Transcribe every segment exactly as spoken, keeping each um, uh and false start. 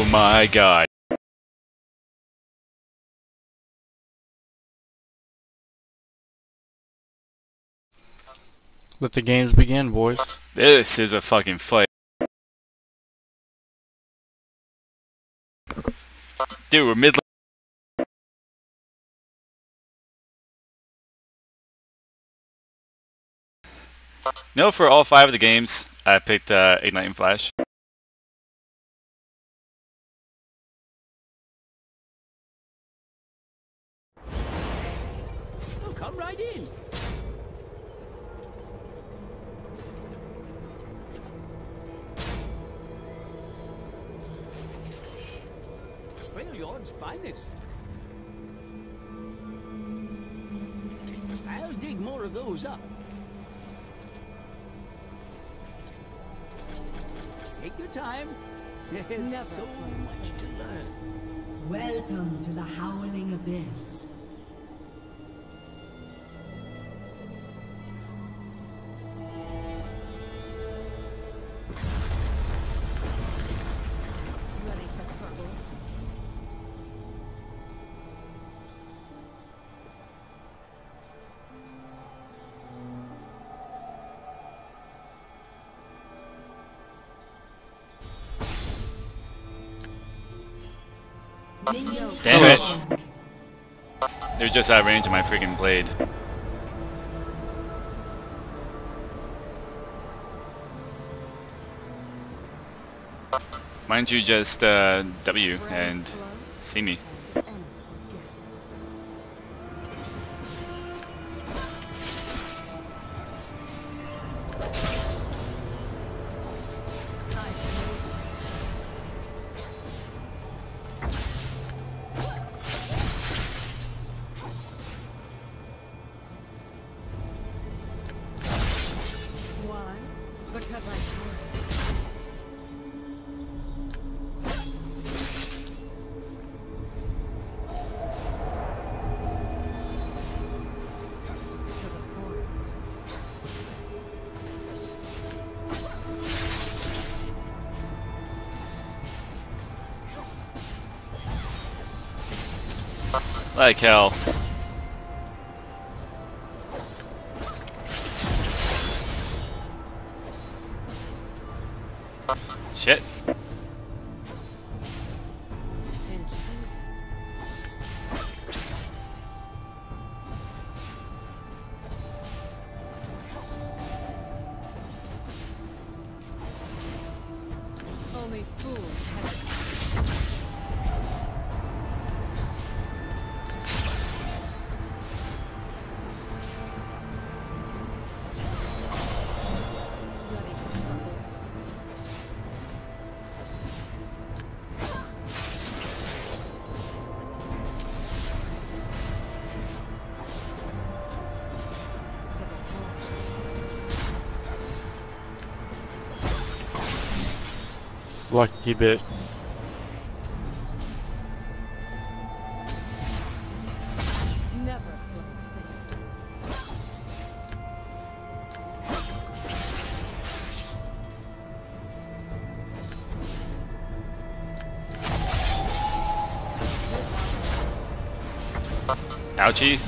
my god. Let the games begin, boys. This is a fucking fight. Dude, we're mid. No, for all five of the games, I picked uh, Ignite and Flash. Oh, come right in. Freljord's finest. I'll dig more of those up. Take your time. There's Never so much to learn. Welcome to the Howling Abyss. Ready for trouble? Damn it! They're just out of range of my freaking blade. Why don't you just uh, W and see me? Why? Because I can. Like hell. Shit. Only fools have. Lucky bit. Never. Ouchie.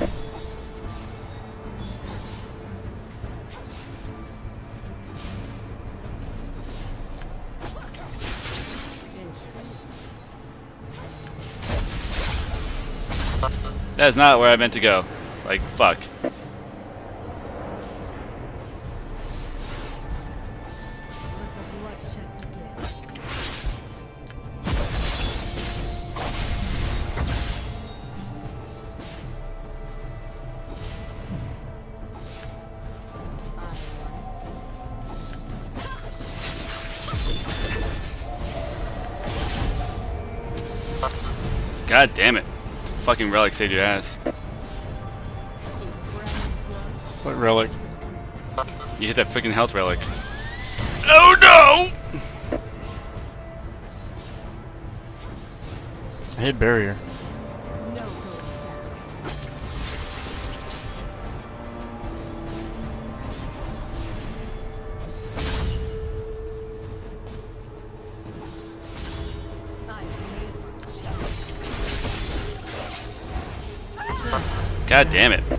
That is not where I meant to go. Like, fuck. God damn it. Fucking relic saved your ass. What relic? You hit that freaking health relic. Oh no! I hit barrier. No going back. I God damn it.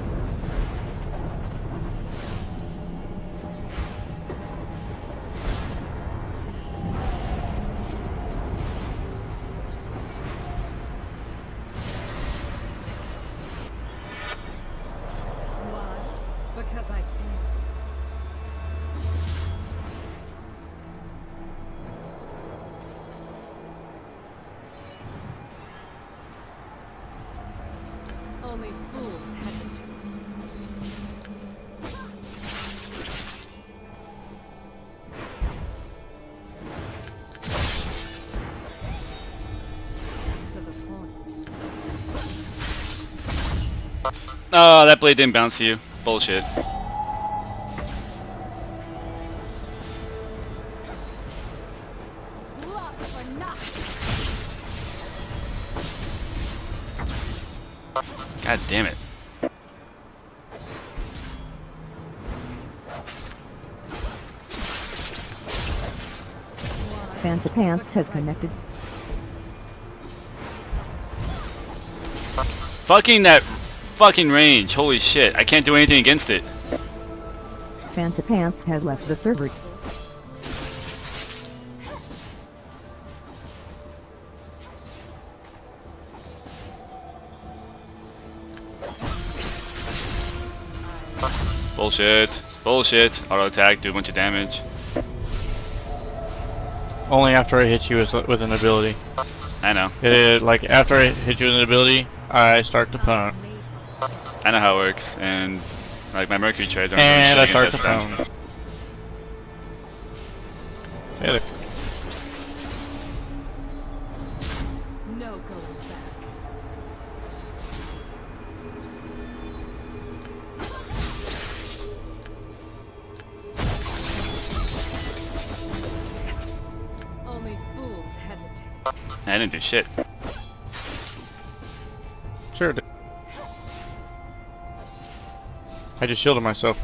Why? Because I can. Only fools hesitate. To the point. Oh, that blade didn't bounce to you. Bullshit. Luck for nothing. God damn it. Fancy Pants has connected. Fucking that fucking range. Holy shit. I can't do anything against it. Fancy Pants has left the server. Bullshit. Bullshit. Auto attack, do a bunch of damage. Only after I hit you with, with an ability. I know. It, like, after I hit you with an ability, I start to pwn. I know how it works, and like my Mercury trades aren't And I doing shit start to against that pwn. Yeah, there- No going back. Only fools hesitate. I didn't do shit. Sure did. I just shielded myself.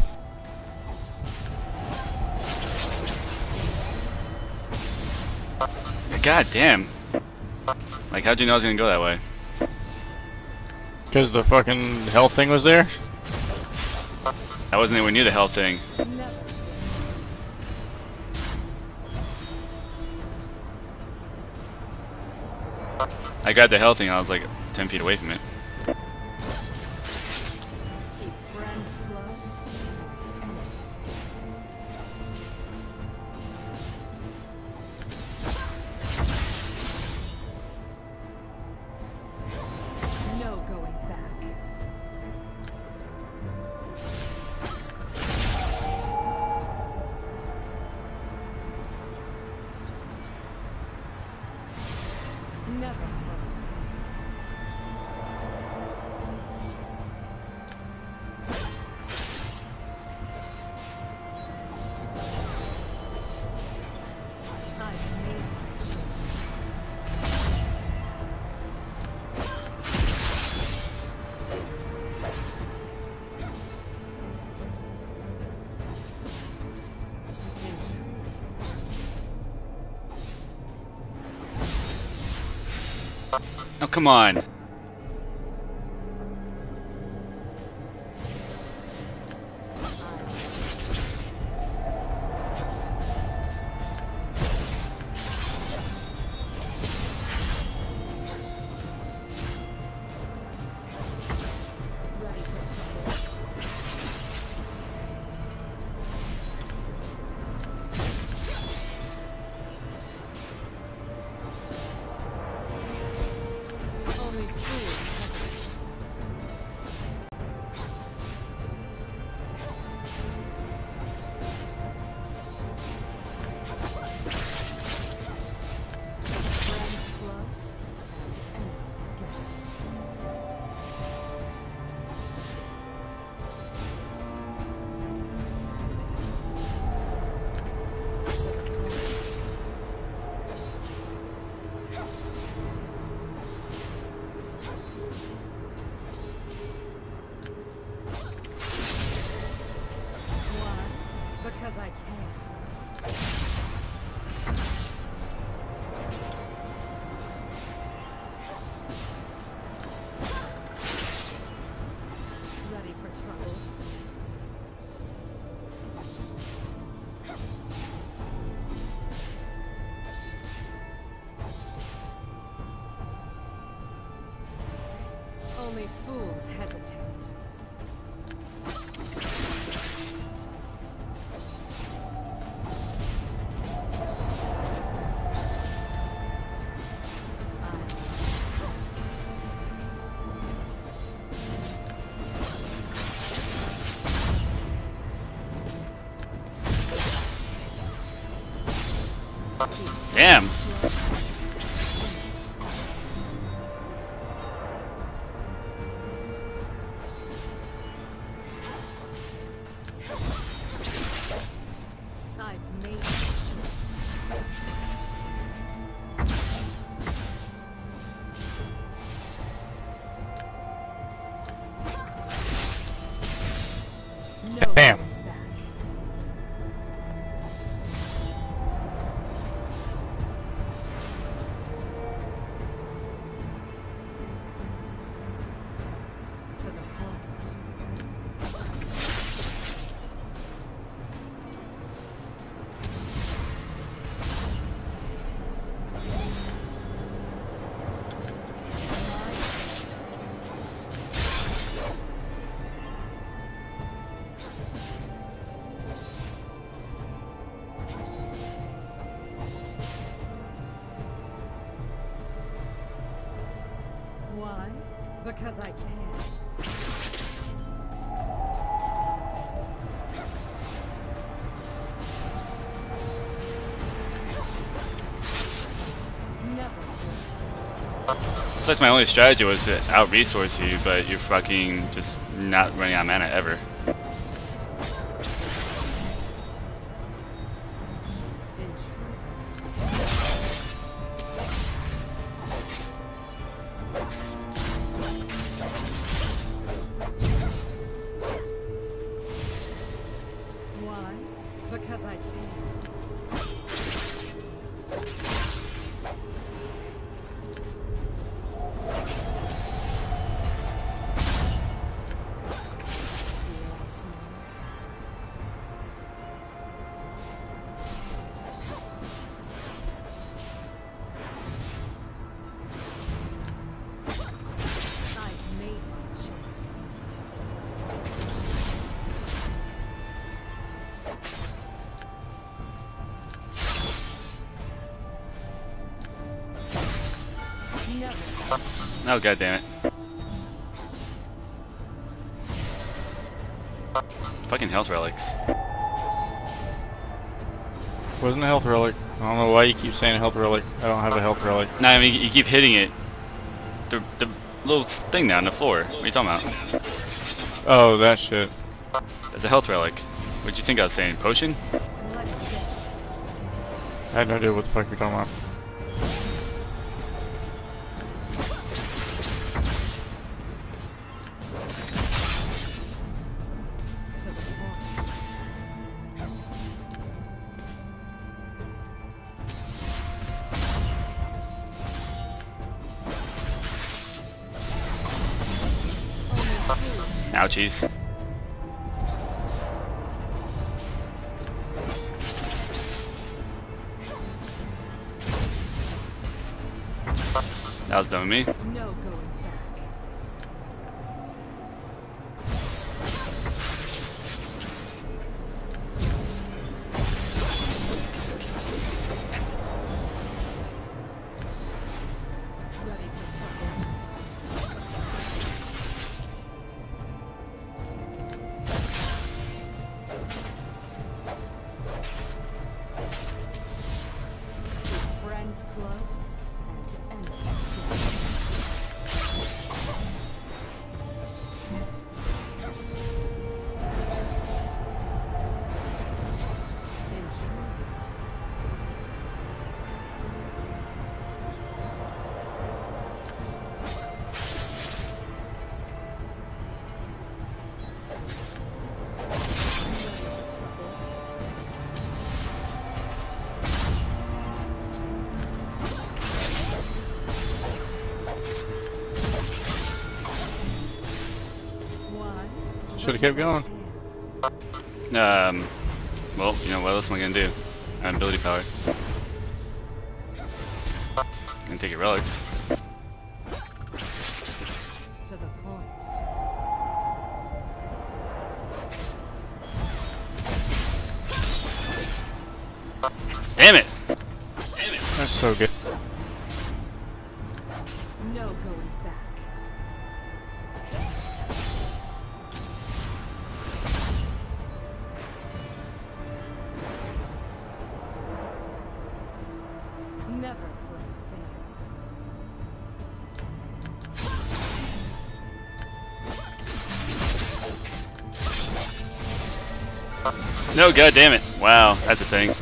God damn. Like, how'd you know I was gonna go that way? Because the fucking health thing was there? I wasn't anywhere near the health thing. Never. I grabbed the health thing, I was like ten feet away from it. Keep friends close. Enemies guessing. No going back. Never. I've made my choice. Oh, come on. Ready for trouble. Only fools hesitate. Friends close and enemies guessing. Why? Because I can. trouble. Only fools hesitate. Damn. I've made no Damn. going back. To the point. Why? Because I can. Never. Looks like my only strategy was to out-resource you, but you're fucking just not running out of mana ever. In truth. Why? Because I can. I've made my choice. Never. Oh, god damn it. Fucking health relics. Wasn't a health relic. I don't know why you keep saying health relic. I don't have a health relic. No, I mean, you keep hitting it. The, the little thing down on the floor. What are you talking about? Oh, that shit. That's a health relic. What'd you think I was saying? Potion? Let's get I had no idea what the fuck you're talking about. to the point. Ouchies. That was dumb of me. No going back. Ready for trouble. Keep friends close and enemies close. Should have kept going. Um, well, you know, what else am I gonna do? I have ability power. And take your relics. To the point. Damn it! That's so good. No going back. Never play fair. No, god damn it! Wow, that's a thing.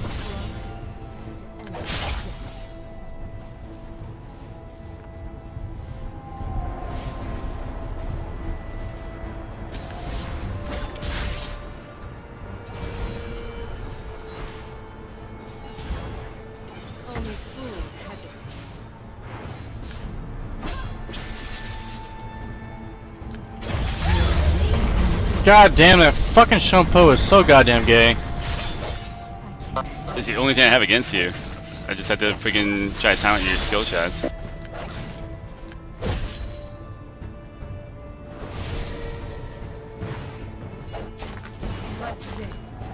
Only fools hesitate. God damn, that fucking shampoo is so goddamn gay. It's the only thing I have against you. I just have to freaking try to time out your skill shots. Let's see.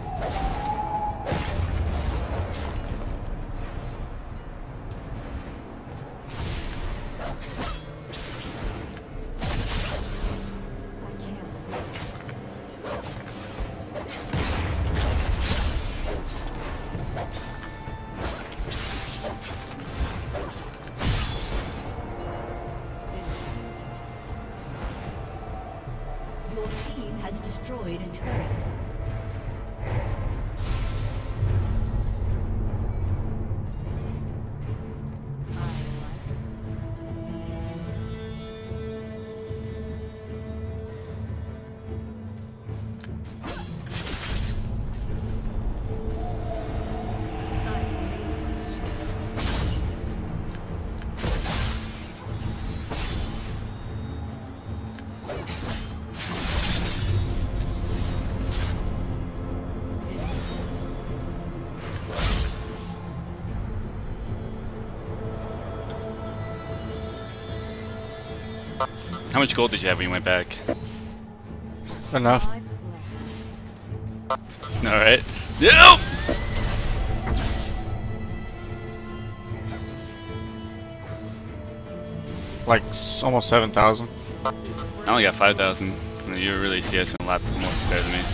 I can't. Your team has destroyed a turret. How much gold did you have when you went back? Enough. I play. Alright. Nope! Like s- almost seven thousand. I only got five thousand. You really see us in a lot more compared to me.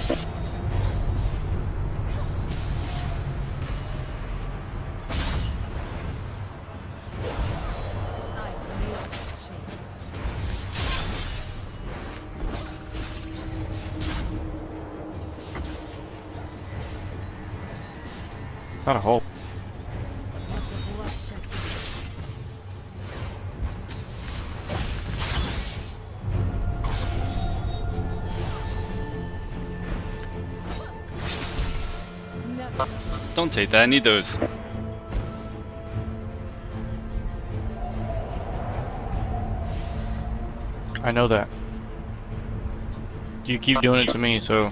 I made the chase. Not a hole. Let the bloodshed begin. Never. Don't take that, I need those. I know that. You keep doing it to me, so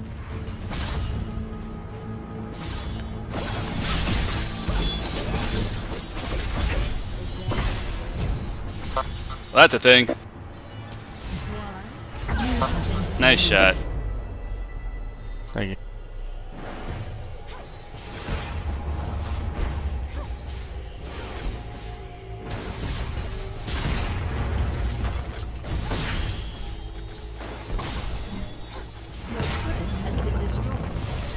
Well, that's a thing. Nice shot. thank you. Your turret has been destroyed.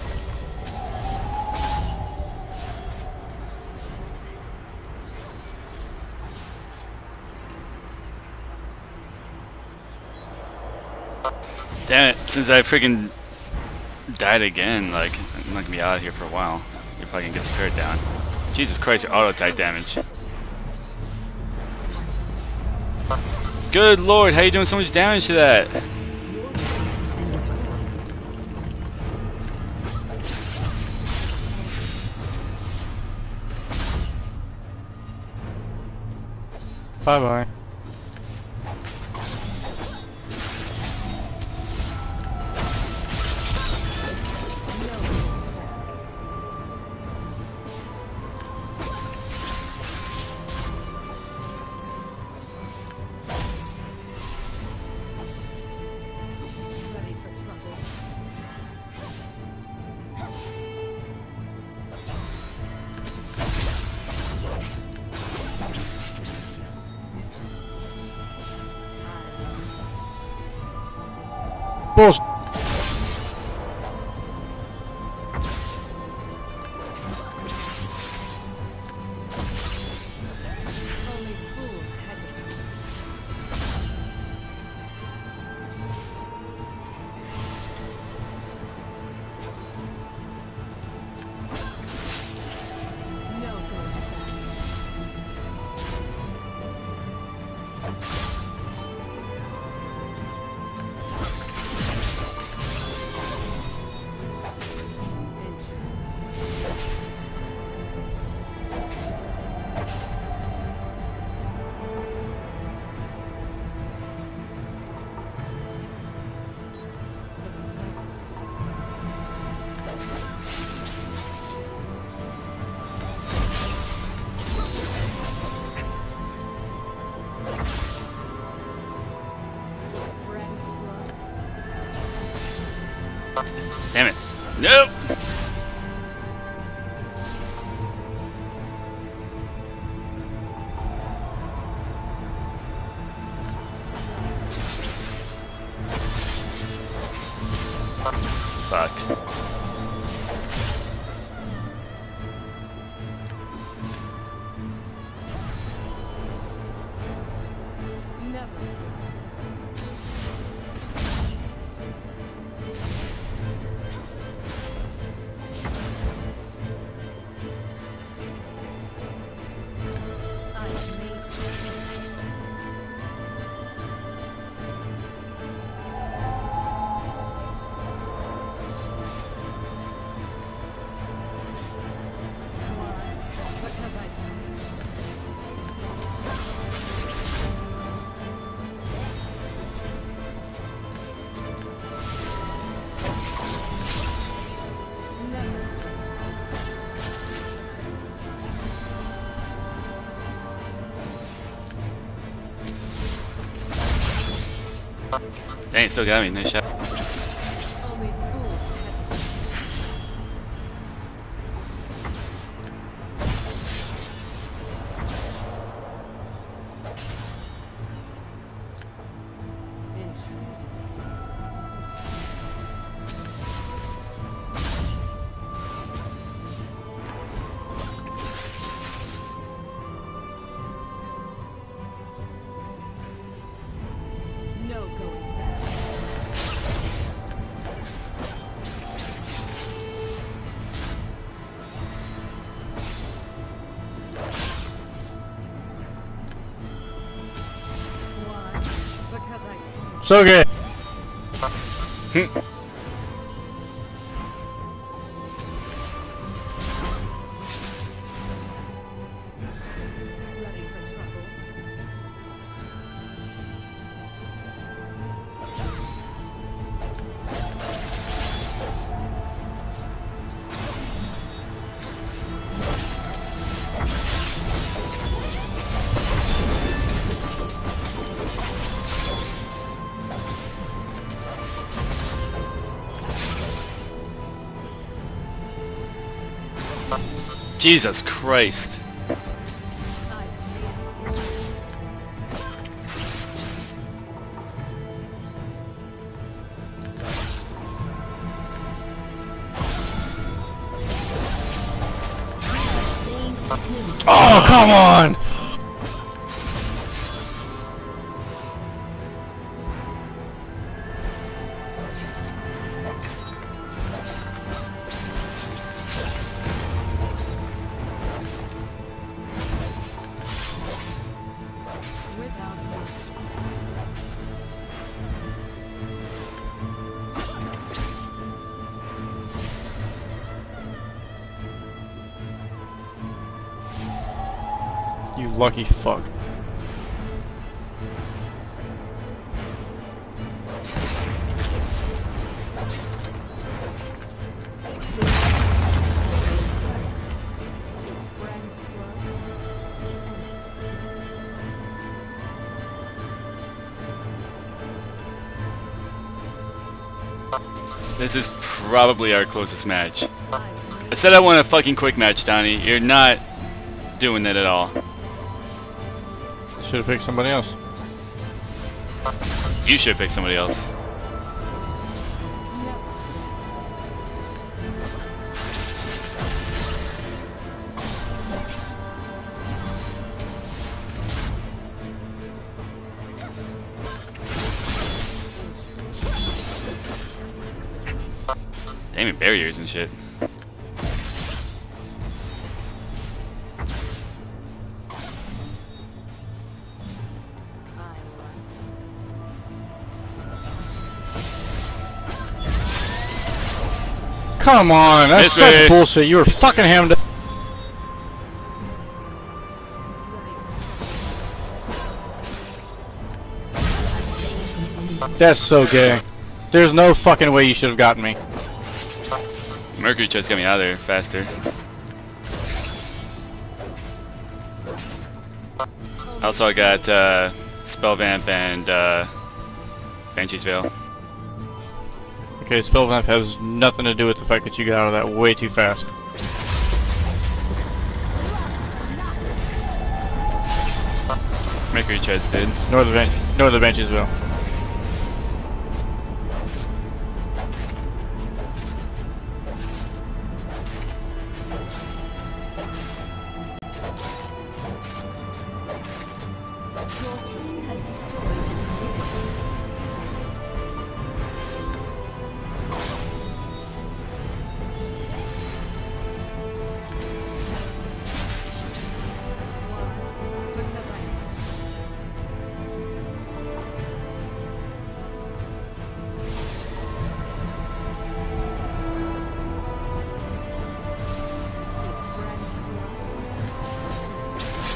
Damn it, since I freaking died again, like, I'm not gonna be out of here for a while. You're probably gonna get this turret down. Jesus Christ, your auto type damage. Good lord, how you doing so much damage to that? Your turret has been destroyed. Bye bye. bullshit. Only fools hesitate. No going back. Friends close. Damn it. Nope. Fuck. Never. I made choices. Why? Because I never. Dang, it still got me. Nice shot. Only fools hesitate. Intrigue. No going back. Why? Because I can. So good. Ready for trouble. Jesus Christ. I made choices. Oh, come on! Without mercy. You lucky fuck. Friends close. Enemies distant. This is probably our closest match. I I said I want a fucking quick match, Donnie. You're not doing that at all. Should have picked somebody else. You should pick somebody else. Aiming barriers and shit. Come on, that's Miss me. such bullshit. You were fucking hammed up. That's so gay. There's no fucking way you should have gotten me. Mercury chest got me out of there faster. Also, I got uh, Spell Vamp and uh, Banshee's Veil. Okay, spell vamp has nothing to do with the fact that you got out of that way too fast. Mercury chest did. Nor the, ban nor the Banshee's Veil. Your team has destroyed an inhibitor. Because I keep friends close.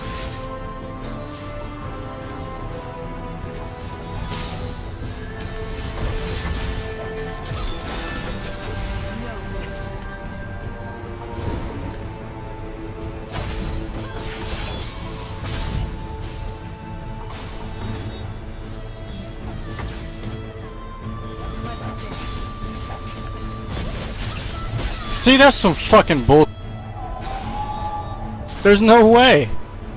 See, that's some fucking bull. There's no way.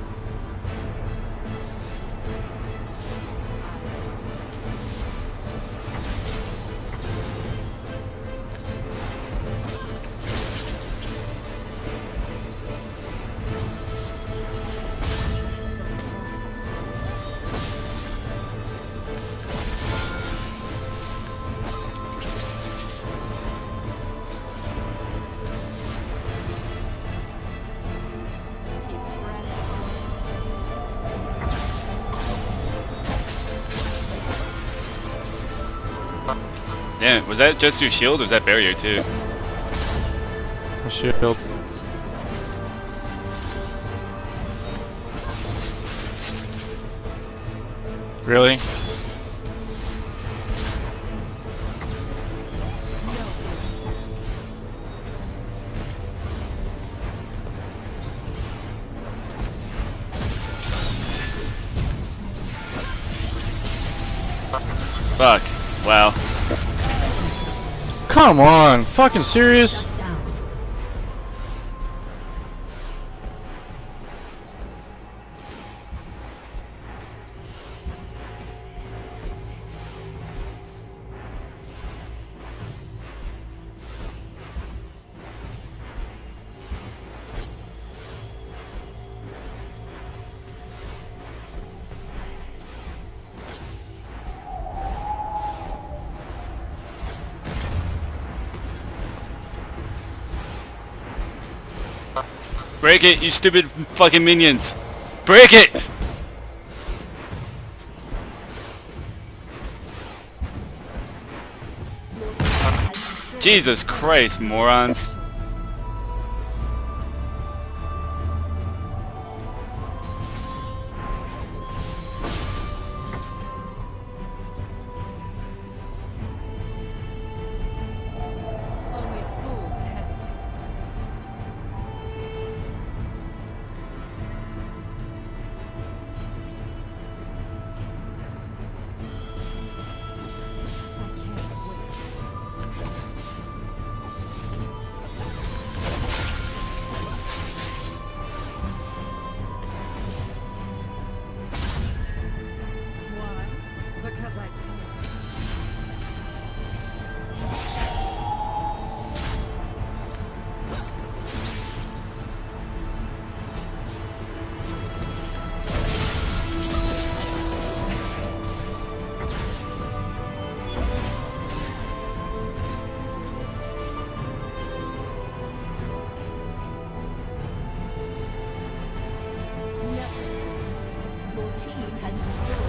Damn, was that just your shield or was that barrier too? Shield. Really? Fuck. Wow. Come on, fucking serious? Shut down. Break it, you stupid fucking minions! Break it! Jesus Christ, morons. Only fools hesitate. I can't wait. team has destroyed